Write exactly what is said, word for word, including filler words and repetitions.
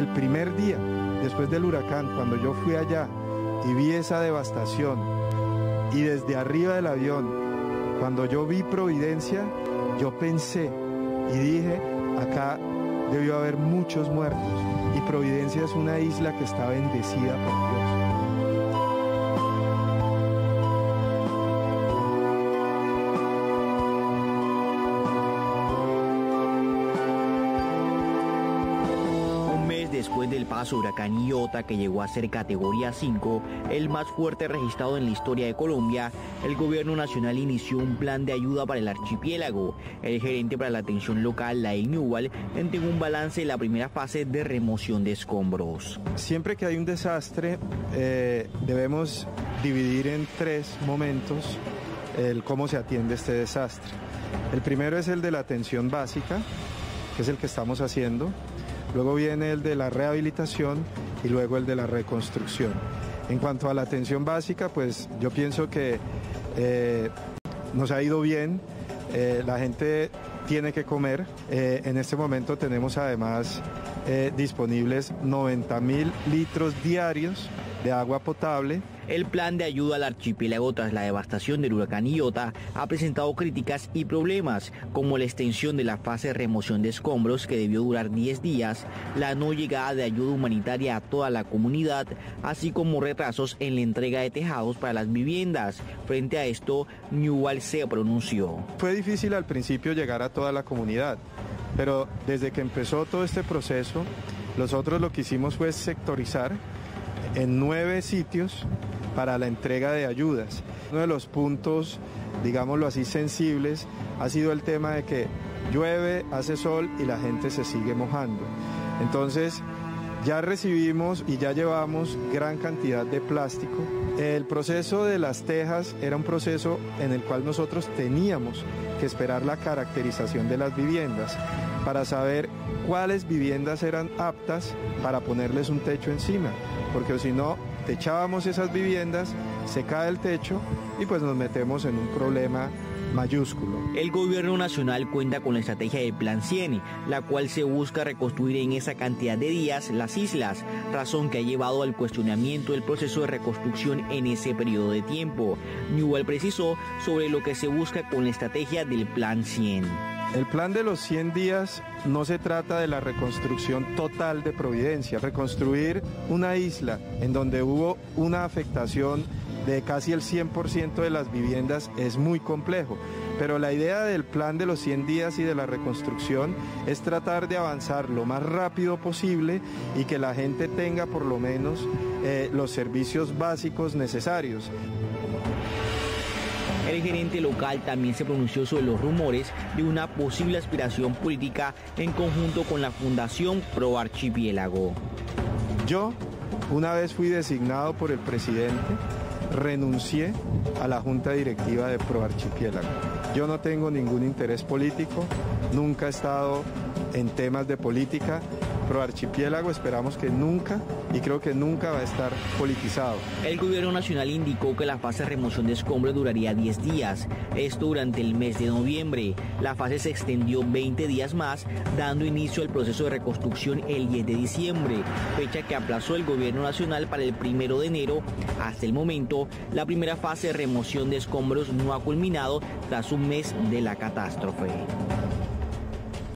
el primer día, después del huracán, cuando yo fui allá y vi esa devastación, y desde arriba del avión, cuando yo vi Providencia, yo pensé y dije, acá debió haber muchos muertos, y Providencia es una isla que está bendecida por Dios. Después del paso huracán Iota, que llegó a ser categoría cinco, el más fuerte registrado en la historia de Colombia, el gobierno nacional inició un plan de ayuda para el archipiélago. El gerente para la atención local, Lael Newell, entregó un balance de la primera fase de remoción de escombros. Siempre que hay un desastre, eh, debemos dividir en tres momentos el cómo se atiende este desastre. El primero es el de la atención básica, que es el que estamos haciendo. Luego viene el de la rehabilitación y luego el de la reconstrucción. En cuanto a la atención básica, pues yo pienso que eh, nos ha ido bien, eh, la gente tiene que comer. Eh, en este momento tenemos además eh, disponibles noventa mil litros diarios de agua potable. El plan de ayuda al archipiélago tras la devastación del huracán Iota ha presentado críticas y problemas, como la extensión de la fase de remoción de escombros, que debió durar diez días, la no llegada de ayuda humanitaria a toda la comunidad, así como retrasos en la entrega de tejados para las viviendas. Frente a esto, Newell se pronunció. Fue difícil al principio llegar a toda la comunidad, pero desde que empezó todo este proceso, nosotros lo que hicimos fue sectorizar en nueve sitios para la entrega de ayudas. Uno de los puntos, digámoslo así, sensibles ha sido el tema de que llueve, hace sol y la gente se sigue mojando. Entonces, ya recibimos y ya llevamos gran cantidad de plástico. El proceso de las tejas era un proceso en el cual nosotros teníamos que esperar la caracterización de las viviendas para saber cuáles viviendas eran aptas para ponerles un techo encima, porque si no, techábamos esas viviendas, se cae el techo y pues nos metemos en un problema mayúsculo. El gobierno nacional cuenta con la estrategia del Plan cien, la cual se busca reconstruir en esa cantidad de días las islas, razón que ha llevado al cuestionamiento del proceso de reconstrucción en ese periodo de tiempo. Newell precisó sobre lo que se busca con la estrategia del Plan cien. El plan de los cien días no se trata de la reconstrucción total de Providencia. Reconstruir una isla en donde hubo una afectación de casi el cien por ciento de las viviendas es muy complejo. Pero la idea del plan de los cien días y de la reconstrucción es tratar de avanzar lo más rápido posible y que la gente tenga por lo menos eh, los servicios básicos necesarios. El gerente local también se pronunció sobre los rumores de una posible aspiración política en conjunto con la Fundación Pro Archipiélago. Yo, una vez fui designado por el presidente, renuncié a la junta directiva de Pro Archipiélago. Yo no tengo ningún interés político, nunca he estado en temas de política. Pro Archipiélago esperamos que nunca, y creo que nunca va a estar politizado. El gobierno nacional indicó que la fase de remoción de escombros duraría diez días, esto durante el mes de noviembre. La fase se extendió veinte días más, dando inicio al proceso de reconstrucción el diez de diciembre, fecha que aplazó el gobierno nacional para el primero de enero. Hasta el momento, la primera fase de remoción de escombros no ha culminado tras un mes de la catástrofe.